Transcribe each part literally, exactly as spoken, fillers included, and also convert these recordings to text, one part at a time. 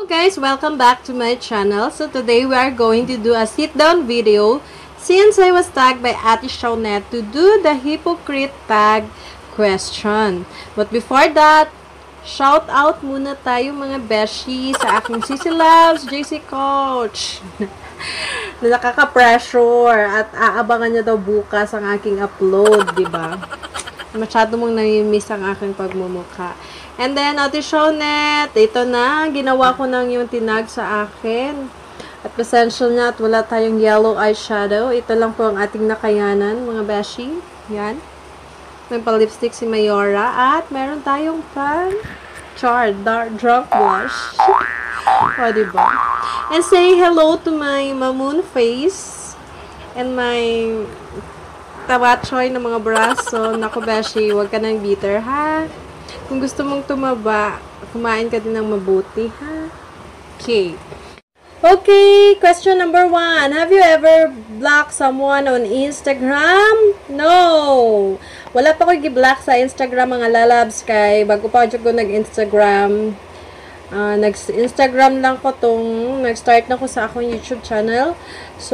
guys, welcome back to my channel. So today we are going to do a sit-down video since I was tagged by Ate Shawnette to do the hypocrite tag question. But before that, shout out muna tayo mga beshi sa aking Sisi Loves J C Coach. Na nakaka-pressure at aabangan niya daw bukas ang aking upload, diba? Masyado mong nami-miss ang aking pagmumukha. And then, Ate Shawnette, ito na, ginawa ko nang yung tinag sa akin. At pasensya na at wala tayong yellow eyeshadow. Ito lang po ang ating nakayanan, mga beshi. Yan. May pa-lipstick si Mayora. At meron tayong pan char, dark, drunk blush. O, diba? And say hello to my mamoon face. And my tawachoy na mga braso. Naku, beshi, huwag ka nang bitter, ha? Kung gusto mong tumaba, kumain ka din ng mabuti, ha? Okay. Okay, question number one. Have you ever blocked someone on Instagram? No! Wala pa ko gi-block sa Instagram, mga lalabs, kay bago pa ko nag-Instagram. Uh, Nag-Instagram lang ko tong, nag-start na ko sa akong YouTube channel. So,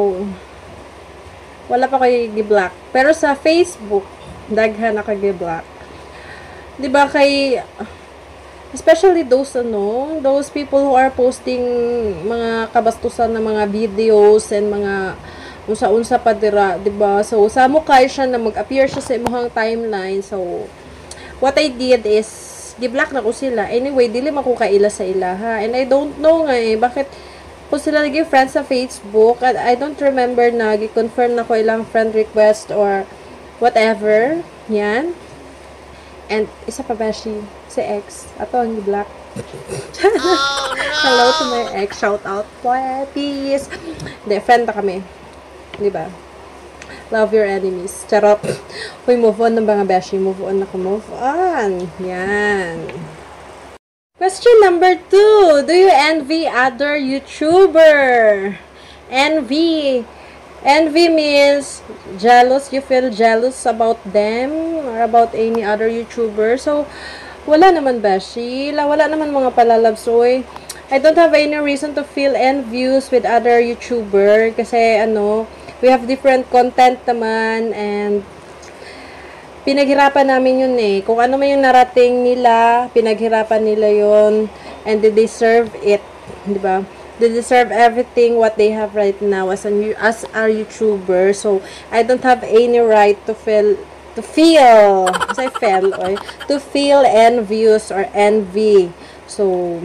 wala pa ko gi-block. Pero sa Facebook, daghan ako gi-block. Diba kay, especially those, ano, those people who are posting mga kabastusan na mga videos and mga unsa-unsa pa dira, diba? So, sa mukha siya na mag-appear siya sa imuhang timeline. So, what I did is, gi-block na ko sila. Anyway, dili man ko kaila sa ila, ha? And I don't know nga eh, bakit ko sila naging friends sa Facebook, at I don't remember na gi-confirm na ko ilang friend request or whatever. Yan. And, isa pa ba si, si ex? Ato ang black. Oh, no! Hello to my ex. Shout out. Please. Hindi, friend na kami. Diba? Love your enemies. Charot. Uy, move on ng mga beshi. Move on na ko. Move on. Yan. Question number two. Do you envy other YouTuber? Envy. Envy means jealous. You feel jealous about them or about any other YouTuber. So, wala naman beshi. Wala naman mga palalabs. So, I don't have any reason to feel envious with other YouTuber. Kasi, ano, we have different content naman. And, pinaghirapan namin yun eh. Kung ano man yung narating nila, pinaghirapan nila yun. And they deserve it. Diba? They deserve everything what they have right now as a as a YouTuber. So I don't have any right to feel to feel say feel or to feel envious or envy. So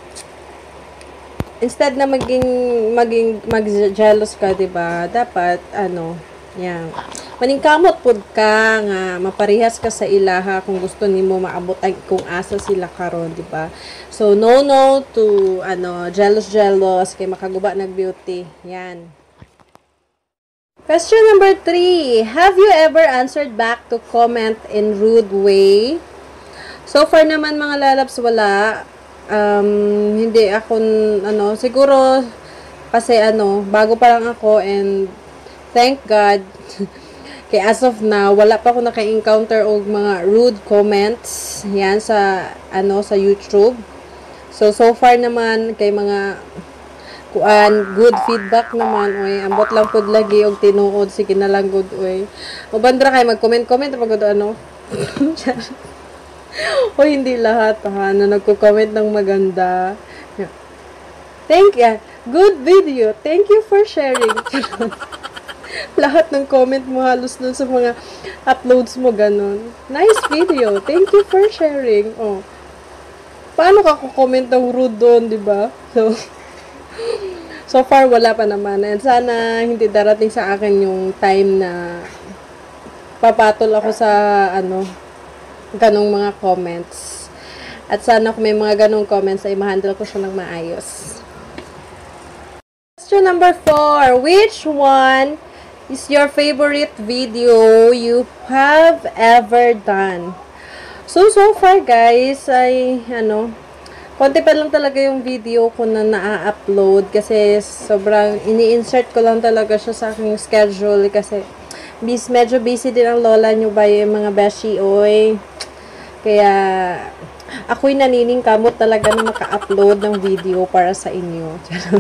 instead na maging maging mag-jealous ka, 'di ba? Dapat ano, yan. Maningkamot pud ka nga maparehas ka sa ilaha kung gusto nimo maabot ay kung asa sila karon, di ba? So no no to ano jealous jealous kay makaguba nag beauty. Yan. Question number three. Have you ever answered back to comment in rude way? So far naman mga lalabs wala. Um, hindi ako ano siguro kasi ano bago pa lang ako and thank God. Kaya as of now, wala pa ako naka-encounter og mga rude comments yan sa ano sa YouTube. So so far naman kay mga kuan good feedback naman oy ambot lang pud lagi og tinuod sige na lang good oy. Ubandra kay mag-comment-comment pag ano. O hindi lahat ha na nagko-comment ng maganda. Thank you. Good video. Thank you for sharing. Lahat ng comment mo halos dun sa mga uploads mo ganun. Nice video. Thank you for sharing. Oh. Paano ka ko-comment ng rude doon, 'di ba? So So far wala pa naman. And sana hindi darating sa akin yung time na papatol ako sa ano ganong mga comments. At sana kung may mga ganong comments ay ma-handle ko siya ng maayos. Question number four. Which one is your favorite video you have ever done? So, so far guys, ay, ano, konti pa lang talaga yung video ko na na-upload kasi sobrang ini-insert ko lang talaga siya sa aking schedule kasi bis, medyo busy din ang lola nyo ba yung mga beshi, oy. Kaya, Ako'y naniningkamot talaga na maka-upload ng video para sa inyo.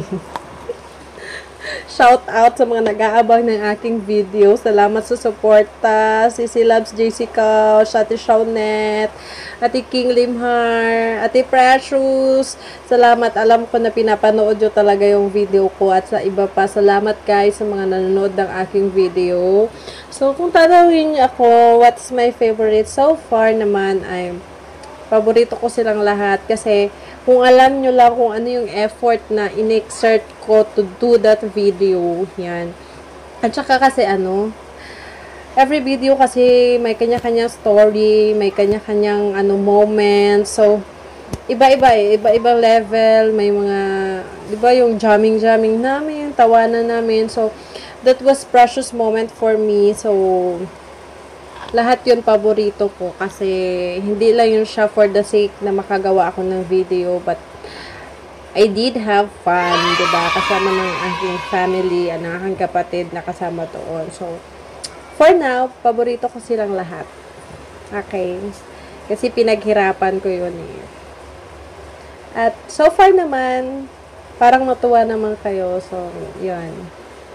Shout out sa mga nag-aabang ng aking video. Salamat sa suporta. Si si Labs Jessica, Ate Shawnette, Ate King Limhar, Ate Precious. Salamat. Alam ko na pinapanood nyo talaga yung video ko. At sa iba pa, salamat guys sa mga nanonood ng aking video. So, kung tatawin niyo ako, what's my favorite so far naman ay paborito ko silang lahat kasi kung alam nyo lang kung ano yung effort na in-exert ko to do that video, yan. At saka kasi ano, every video kasi may kanya-kanyang story, may kanya-kanyang ano moment. So, iba-iba eh, iba-ibang level, may mga, di ba yung jamming-jamming namin, tawanan namin. So, that was precious moment for me. So, lahat yun paborito ko kasi hindi lang yun siya for the sake na makagawa ako ng video, but I did have fun, diba? Kasama ng aking family, ang aking kapatid na kasama doon. So, for now, paborito ko silang lahat. Okay? Kasi pinaghirapan ko yun eh. At so far naman, parang matuwa naman kayo. So, yun.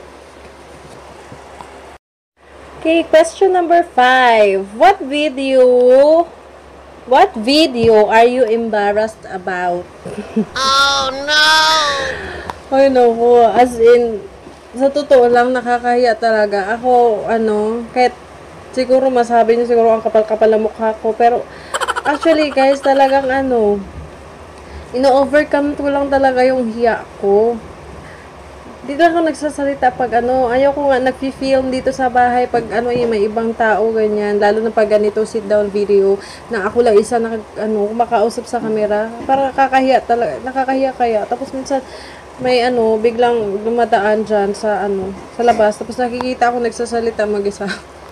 Okay, question number five. What video, what video are you embarrassed about? Oh, no! Ay, naku. As in, sa totoo lang, nakakahiya talaga. Ako, ano, kahit siguro masabi niyo siguro ang kapal-kapal na mukha ko. Pero, actually, guys, talagang ano, ino-overcome ko lang talaga yung hiya ko. Dito ako nagsasalita pag ano, ayaw ko nga nag-film dito sa bahay pag ano eh, may ibang tao, ganyan. Lalo na pag ganito sit down video na ako lang isa na ano, kumakausap sa camera. Para kakahiya talaga, nakakahiya kaya. Tapos minsan may ano, biglang dumadaan dyan sa ano, sa labas. Tapos nakikita ako nagsasalita mag-isa.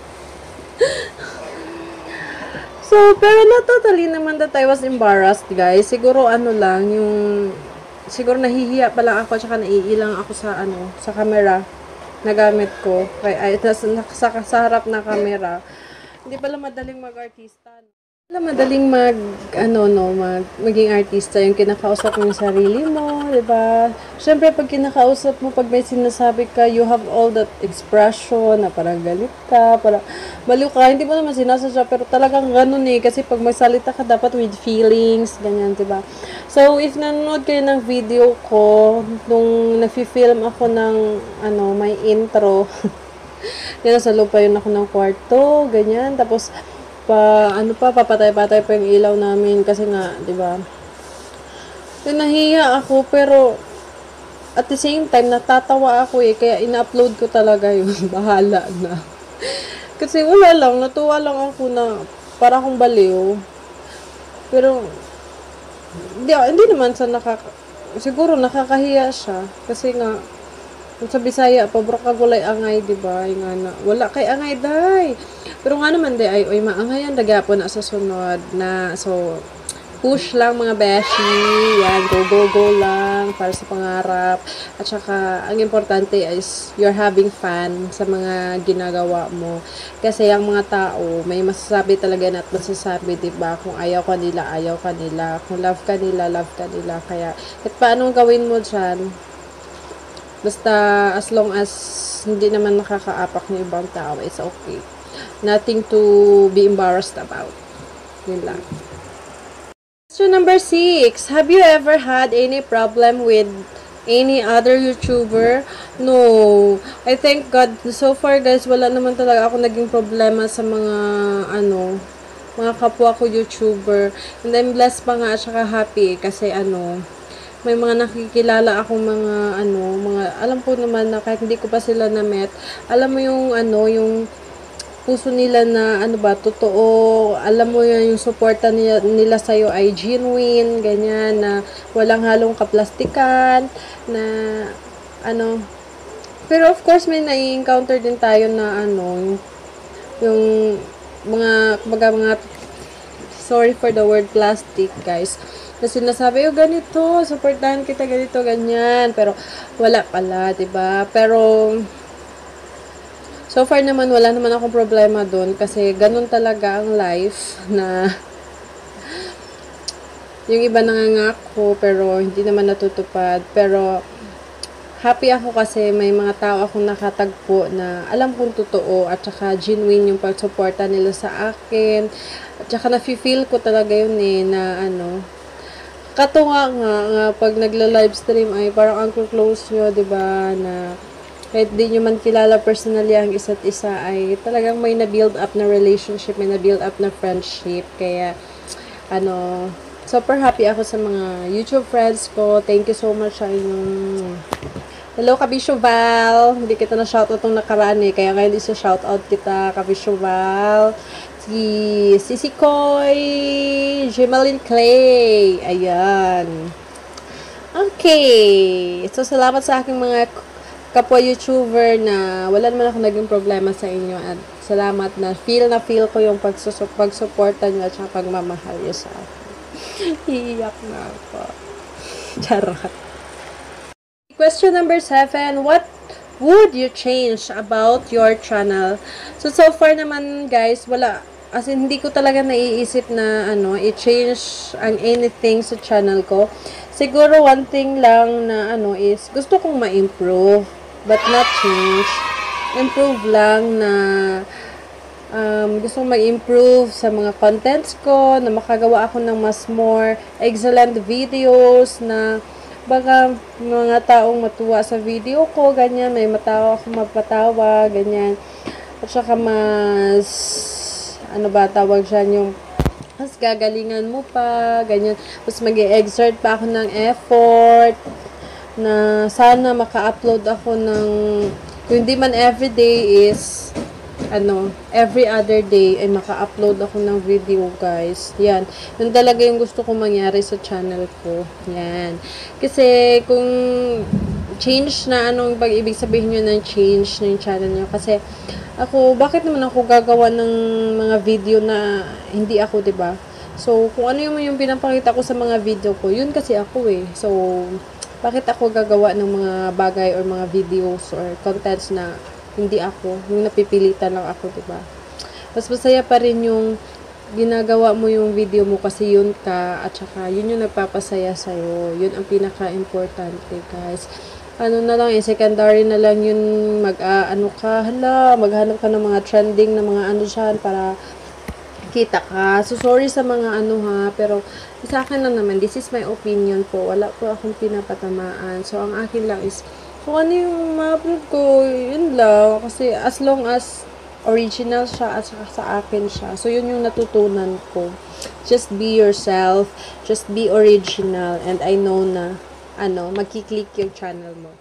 So, pero not totally naman that I was embarrassed, guys. Siguro ano lang, yung siguro nahihiya pa lang ako tsaka naiilang ako sa ano, sa camera na gamit ko. Kaya ay tas sa, sa harap na camera. Hindi pala madaling mag-artista. Hindi pala madaling mag ano no, mag maging artista yung kinakausap mo yung sarili mo, 'di ba? Syempre pag kinakausap mo, pag may sinasabi ka, you have all that expression na parang galit ka, parang baliw ka, hindi mo naman sinasadya pero talagang ganun eh kasi pag magsalita ka dapat with feelings, ganyan, 'di ba? So, if nanonood kayo ng video ko, nung nag-film ako ng, ano, may intro, yan, sa loob pa yun ako ng kwarto, ganyan, tapos, pa, ano pa, papatay-patay pa yung ilaw namin, kasi nga, di ba, yung nahiya ako, pero, at the same time, natatawa ako eh, kaya ina-upload ko talaga yun, bahala na. Kasi wala lang, natuwa lang ako na, para akong baliw, pero, Hindi, hindi naman sa nakaka... Siguro nakakahiya siya. Kasi nga, kung sa Bisaya, pabro ka gulay angay, diba? Yung nga na, wala kay angay, day. Pero nga naman, day, ay, oy, maangayan, dagapo na sa sunod na, so, push lang mga beshi, yan, go, go, go lang, para sa pangarap. At saka, ang importante is, you're having fun sa mga ginagawa mo. Kasi ang mga tao, may masasabi talaga na at masasabi, diba? Kung ayaw ka nila, ayaw ka nila. Kung love ka nila, love ka nila. Kaya, kahit paanong gawin mo dyan, basta as long as hindi naman nakakaapak ng ibang tao, it's okay. Nothing to be embarrassed about. Yun lang. Question number six. Have you ever had any problem with any other YouTuber? No. I thank God. So far, guys, wala naman talaga ako naging problema sa mga, ano, mga kapwa ko YouTuber. And I'm blessed pa nga at saka happy kasi, ano, may mga nakikilala akong mga, ano, mga, alam ko naman na kahit hindi ko pa sila na-met, alam mo yung, ano, yung puso nila na ano ba, totoo, alam mo yun, yung suporta nila, nila sa'yo ay genuine, ganyan, na walang halong kaplastikan, na ano, pero of course may nai-encounter din tayo na ano, yung, yung mga, mga, mga, sorry for the word plastic, guys, na sinasabi, oh, ganito, supportahan kita, ganito, ganyan, pero wala pala, diba? Pero so far naman, wala naman akong problema doon kasi ganun talaga ang life na Yung iba nangangako, pero hindi naman natutupad. Pero, happy ako kasi may mga tao akong nakatagpo na alam kong totoo at saka genuine yung pagsuporta nila sa akin. At saka nafe-feel ko talaga yun eh na ano, katuwa nga, nga pag nagla-live stream ay parang ang close nyo, 'di ba, na kahit di nyo man kilala personally ang isa't isa ay talagang may na-build up na relationship, may na-build up na friendship. Kaya ano, super happy ako sa mga YouTube friends ko. Thank you so much sa inyong. Hello, Kabisyo Val. Hindi kita na shoutout nung nakaraan eh. Kaya ngayon isa shoutout kita, Kabisyo Val. Si Sisi Koy, Jemeline Clay. Ayan. Okay. So, salamat sa aking mga kapwa YouTuber na wala naman ako naging problema sa inyo. At salamat na feel na feel ko yung pagsusup pagsuporta nyo at saka pagmamahal nyo sa akin. Iiyak na ako. Charot. Question number seven, what would you change about your channel? So, so far naman, guys, wala, as in, hindi ko talaga naiisip na, ano, i-change ang anything sa channel ko. Siguro, one thing lang na, ano, is, gusto kong ma-improve, but not change. Improve lang na, um, gusto kong mag-improve sa mga contents ko, na makagawa ako ng mas more excellent videos, na, baka mga taong matuwa sa video ko, ganyan, may matawa ako mapatawa, ganyan. At saka mas, ano ba tawag dyan, yung mas gagalingan mo pa, ganyan. Mas mag-exert pa ako ng effort, na sana maka-upload ako ng, kung hindi man everyday is, ano, every other day ay maka-upload ako ng video, guys. Yan. Yun talaga yung gusto kong mangyari sa channel ko. Yan. Kasi, kung change na, anong pag-ibig sabihin nyo ng change ng channel nyo? Kasi, ako, bakit naman ako gagawa ng mga video na hindi ako, ba diba? So, kung ano yung, yung pinapakita ko sa mga video ko, yun kasi ako eh. So, bakit ako gagawa ng mga bagay or mga videos or contents na hindi ako, yung napipilitan lang ako, diba? Mas masaya pa rin yung ginagawa mo yung video mo kasi yun ka, at saka yun yung nagpapasaya sa'yo. Yun ang pinaka-importante, guys. Ano na lang, eh, secondary na lang yun, mag, uh, ano ka, hala, maghanap ka ng mga trending na mga ano dyan para kita ka. So, sorry sa mga ano ha, pero sa akin lang naman, this is my opinion po. Wala po akong pinapatamaan. So, ang akin lang is, kung ano yung ma-upload ko, yun lang. Kasi as long as original siya at saka sa akin siya. So, yun yung natutunan ko. Just be yourself. Just be original. And I know na, ano, magkiklik yung channel mo.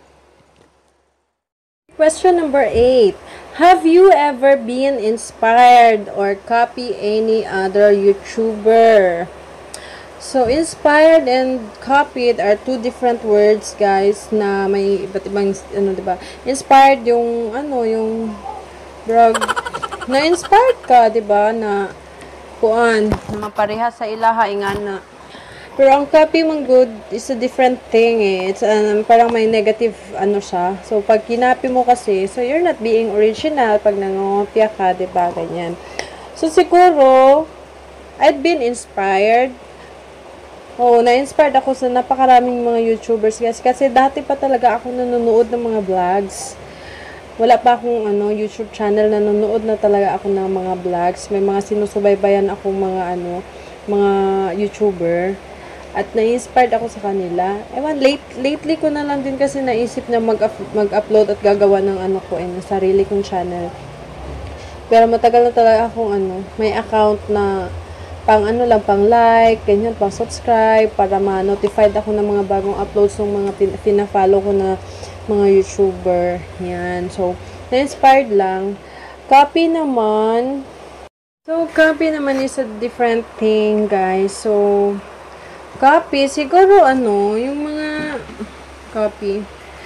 Question number eight. Have you ever been inspired or copy any other YouTuber? So, inspired and copied are two different words, guys, na may iba't ibang, ano, diba? Inspired yung, ano, yung, brag, na-inspired ka, diba, na, kuan, na mapareha sa ilaha, ingan na. Pero ang copy mong good is a different thing, eh. It's, um, parang may negative, ano siya. So, pag kinapi mo kasi, so, you're not being original pag nangongopya ka, diba, ganyan. So, siguro, I've been inspired. Oo, na-inspired ako sa napakaraming mga YouTubers, guys. Kasi dati pa talaga ako nanonood ng mga vlogs. Wala pa akong ano, YouTube channel, nanonood na talaga ako ng mga vlogs. May mga sinusubaybayan akong mga ano, mga YouTuber. At na-inspired ako sa kanila. Ewan, late, lately ko na lang din kasi naisip na mag-upload at gagawa ng ano ko, eh, ng sarili kong channel. Pero matagal na talaga akong ano, may account na pang ano lang, pang like, ganyan, pang subscribe, para ma-notified ako ng mga bagong uploads ng mga pin- pina-follow ko na mga YouTuber. Yan. So, na-inspired lang. Copy naman. So, copy naman is a different thing, guys. So, copy, siguro ano, yung mga copy.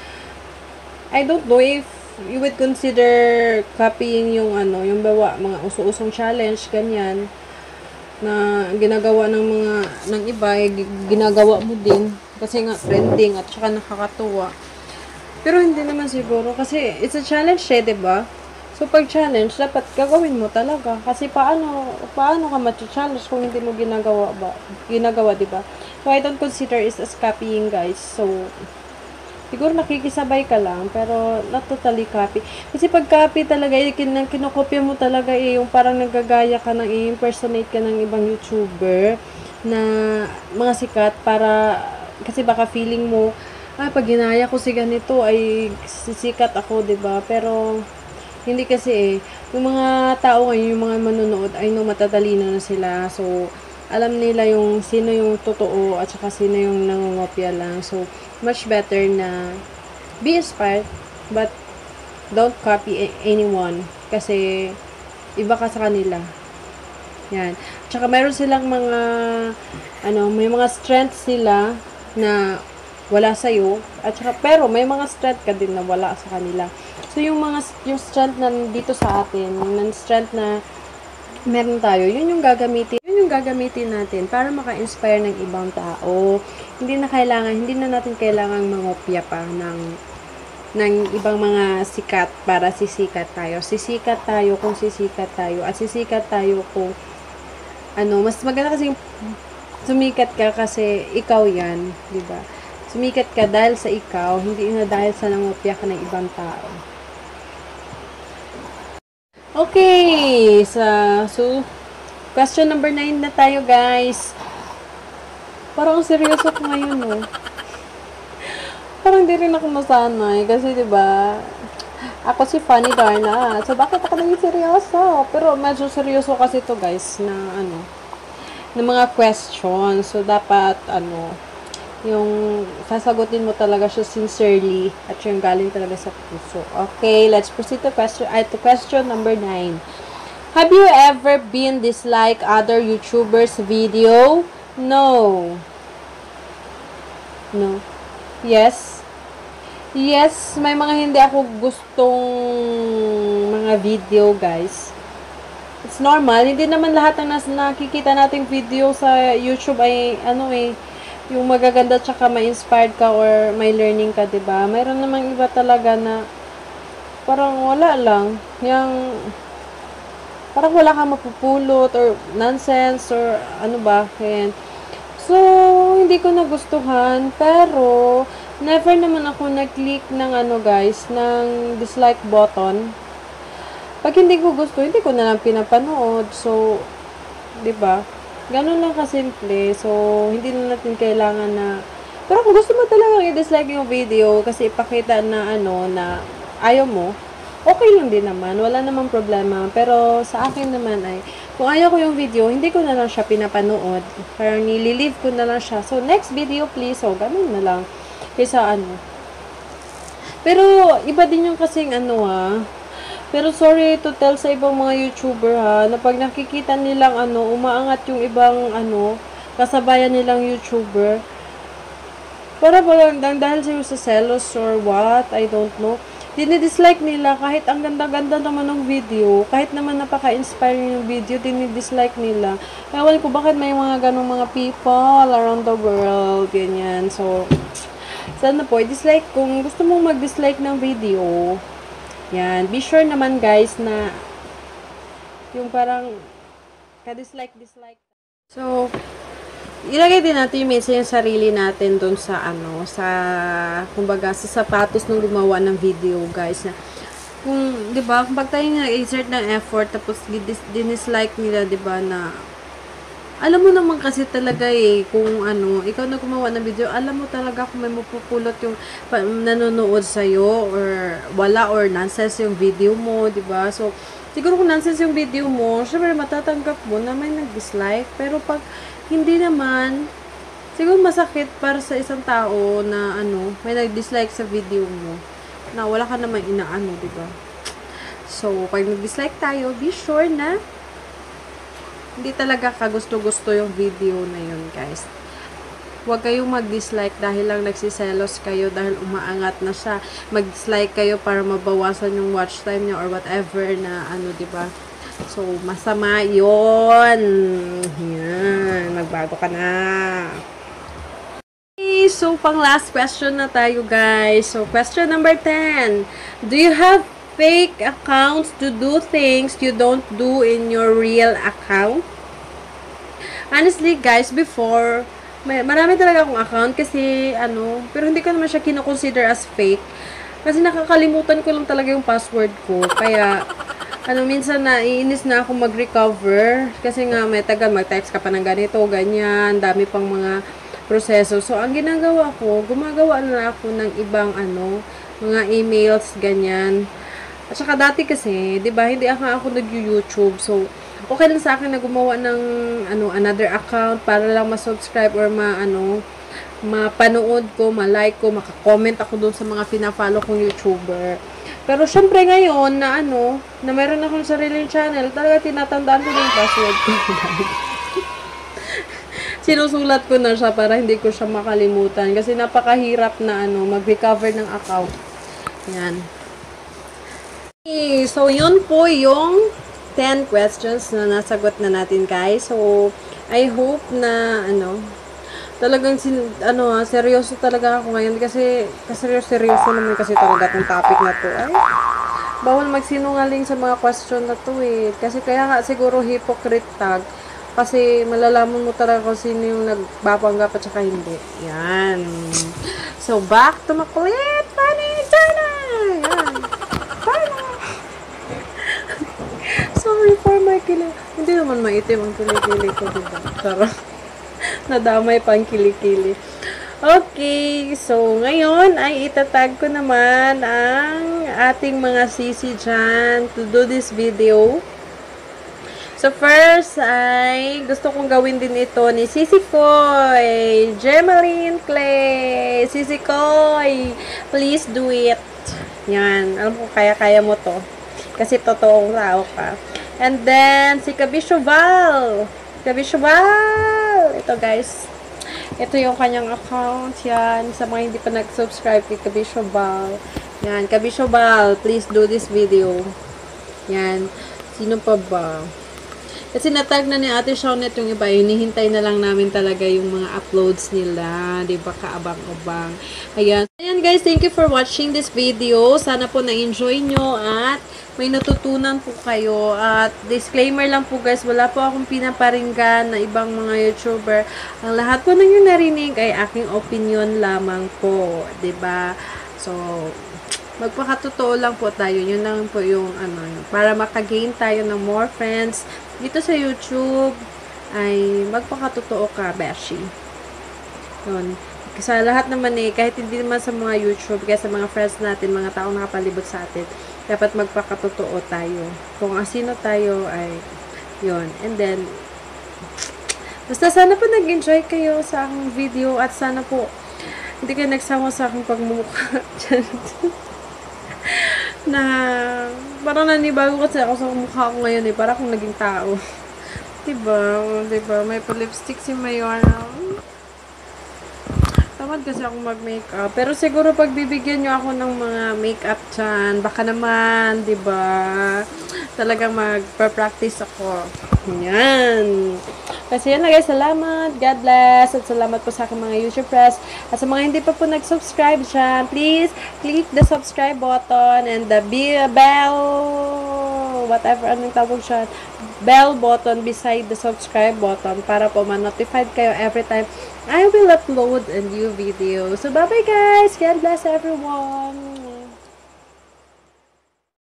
I don't know if you would consider copying yung ano, yung bawa, mga uso-usong challenge, ganyan, na ginagawa ng mga ng iba, eh, ginagawa mo din kasi nga trending at saka nakakatuwa. Pero hindi naman siguro kasi it's a challenge eh, 'di ba? So, pag challenge, dapat gagawin mo talaga. Kasi paano, paano ka ma-challenge kung hindi mo ginagawa ba? Ginagawa, di ba? So, I don't consider it as copying, guys. So, siguro nakikisabay ka lang, pero not totally copy. Kasi pag copy talaga, eh, kin kinokopya mo talaga eh, yung parang nagagaya ka ng i-impersonate ka ng ibang YouTuber na mga sikat para, kasi baka feeling mo, ah, pag ginaya ko si ganito, ay sisikat ako, 'di ba? Pero, hindi kasi eh. Yung mga tao ngayon, yung mga manonood, ay no, matatalino na sila. So, alam nila yung sino yung totoo at saka sino yung nangungopia lang. So, much better na be inspired, but don't copy anyone. Kasi, iba ka sa kanila. Yan. Tsaka meron silang mga, ano, may mga strengths sila na wala sa'yo. At saka, pero may mga strength ka din na wala sa kanila. So, yung mga, yung strength na dito sa atin, yung strength na meron tayo, yun yung gagamitin, yun yung gagamitin natin para maka-inspire ng ibang tao. Hindi na kailangan, hindi na natin kailangang mangopya pa ng, ng ibang mga sikat para sisikat tayo. Sisikat tayo kung sisikat tayo. At sisikat tayo kung, ano, mas maganda kasi sumikat ka kasi ikaw yan, di ba? Sumikat ka dahil sa ikaw, hindi na dahil sa nangopya ka ng ibang tao. Okay, sa, so, question number nine na tayo, guys. Parang seryoso ko ngayon, no? Parang di rin ako masanay, kasi, di ba, ako si Funny Darna. So, bakit ako naging seryoso? Pero, medyo seryoso kasi to guys, na, ano, na mga questions. So, dapat, ano, yung sasagutin mo talaga siya sincerely at yung galing talaga sa puso. Okay, let's proceed to question, uh, to question number nine. Have you ever been dislike other YouTubers' video? No. No. Yes. Yes, may mga hindi ako gustong mga video, guys. It's normal. Hindi naman lahat ng nas nakikita nating video sa YouTube ay, ano eh, yung magaganda tsaka ma-inspired ka or may learning ka, diba? Mayroon namang iba talaga na parang wala lang. Yung parang wala kang mapupulot or nonsense or ano ba. Ayan. So, hindi ko nagustuhan. Pero, never naman ako nag-click ng ano guys, ng dislike button. Pag hindi ko gusto, hindi ko na lang pinapanood. So, diba? Ganun lang kasimple. So, hindi na natin kailangan na... Pero kung gusto mo talagang i-dislike yung video kasi ipakita na ano, na ayaw mo, okay lang din naman. Wala namang problema. Pero sa akin naman ay, kung ayaw ko yung video, hindi ko na lang siya pinapanood. Parang nililive ko na lang siya. So, next video please. So, ganun na lang. Kaysa ano. Pero, iba din yung kasing ano ha. Pero sorry to tell sa ibang mga YouTuber ha, na pag nakikita nilang ano, umaangat yung ibang ano, kasabayan nilang YouTuber, para ba lang dahil sila sa selos or what, I don't know, dinidislike nila kahit ang ganda-ganda naman ng video, kahit naman napaka-inspiring yung video, dinidislike nila. Ewan ko bakit may mga ganong mga people around the world, ganyan. So, sana po, i-dislike kung gusto mong mag-dislike ng video. Yan. Be sure naman guys na yung parang ka-dislike, dislike. So, ilagay din natin yung minsan yung sarili natin dun sa ano, sa, kumbaga, sa sapatos ng gumawa ng video guys. Na, kung, di ba, kung pag tayo nag-exert ng effort, tapos dislike nila, di ba, na alam mo naman kasi talaga eh, kung ano, ikaw na gumawa ng video, alam mo talaga kung may mapupulot yung nanonood sa'yo, or wala, or nonsense yung video mo, diba? So, siguro kung nonsense yung video mo, syempre matatanggap mo na may nag-dislike, pero pag hindi naman, siguro masakit para sa isang tao na ano, may nag-dislike sa video mo, na wala ka naman inaano, diba? So, pag nag-dislike tayo, be sure na hindi talaga kagusto-gusto yung video na yun, guys. Huwag kayong mag-dislike dahil lang nagsiselos kayo dahil umaangat na siya. Mag-dislike kayo para mabawasan yung watch time niya or whatever na ano, diba? So, masama yun. Yan. Magbago ka na. Okay, so, pang last question na tayo, guys. So, question number ten. Do you have fake accounts to do things you don't do in your real account? Honestly, guys, before, may, marami talaga akong account kasi, ano, pero hindi ko naman siya kinoconsider as fake. Kasi nakakalimutan ko lang talaga yung password ko. Kaya, ano, minsan naiinis na ako mag-recover. Kasi nga, may tagal, mag-text ka pa ng ganito, ganyan, dami pang mga proseso. So, ang ginagawa ko, gumagawa na ako ng ibang, ano, mga emails, ganyan. At saka dati kasi, di ba, hindi ako, ako nag-YouTube. So, okay lang sa akin na gumawa ng, ano, another account para lang ma-subscribe or ma, ano, mapanood ko, ma-like ko, maka-comment ako doon sa mga pina-follow kong YouTuber. Pero syempre ngayon na ano, na meron akong sariling channel, talaga tinatandaan ko na yung password ko. Sinusulat ko na siya para hindi ko siya makalimutan kasi napakahirap na ano, mag-recover ng account. Yan. Okay, so yun po yung ten questions na nasagot na natin, guys. So I hope na ano, talagang sin, ano, seryoso talaga ako ngayon kasi seryoso naman kasi talaga itong topic na to. Ay, bawal magsinungaling sa mga question na to eh. Kasi kaya nga siguro hypocrite tag. Kasi malalaman mo talaga kung sino yung nagbapanggap at saka hindi. Yan. So, back to Makulit Funny China! Yan. China! Sorry for my kilig. Hindi naman maitim ang kilig-kilig ko, diba? Sarap. Nadamay pang kilikili. Okay, so ngayon ay itatag ko naman ang ating mga sisi dyan to do this video. So first ay gusto kong gawin din ito ni Sisi Koy, Gemaline Clay. Sisi Koy, please do it. Yan, alam ko kaya-kaya mo to. Kasi totoong tao ka. And then si Kabisyo Val. Kabisyo Val. Ito guys, ito yung kanyang account. Yan, sa mga hindi pa nag-subscribe kay Kabisyo Val. Yan, Kabisyo Val, please do this video. Yan, sino pa ba? Kasi natag na ni Ate Shaunet yung iba, hinihintay na lang namin talaga yung mga uploads nila, di ba, kaabang-abang. Ayan. Ayan guys, thank you for watching this video. Sana po na-enjoy nyo at may natutunan po kayo. At disclaimer lang po guys, wala po akong pinaparinggan na ibang mga YouTuber. Ang lahat po na yung narinig ay aking opinion lamang po, di ba? So, magpakatotoo lang po tayo. Yun lang po yung ano, para makagain tayo ng more friends dito sa YouTube, ay magpakatotoo ka, beshi. Yun. Sa lahat naman eh, kahit hindi naman sa mga YouTube, kaya sa mga friends natin, mga taong nakapalibot sa atin, dapat magpakatotoo tayo. Kung sino tayo ay yun. And then, basta sana po nag-enjoy kayo sa aking video at sana po hindi kayo nagsama sa aking pagmumukha. Na parang nanibago kasi ako sa mukha ko ngayon eh, para akong naging tao. Diba? Diba? May pa-lipstick si Mayora. Tamad kasi ako mag-makeup. Pero siguro pag bibigyan nyo ako ng mga makeup dyan, baka naman, diba? Talagang mag-practice ako. Yan. Kasi yan na guys, salamat. God bless. At salamat po sa aking mga YouTube friends. At sa mga hindi pa po nag-subscribe dyan, please click the subscribe button and the bell, whatever anong tawag dyan, bell button beside the subscribe button para po ma-notified kayo every time I will upload a new video. So, bye-bye guys. God bless everyone.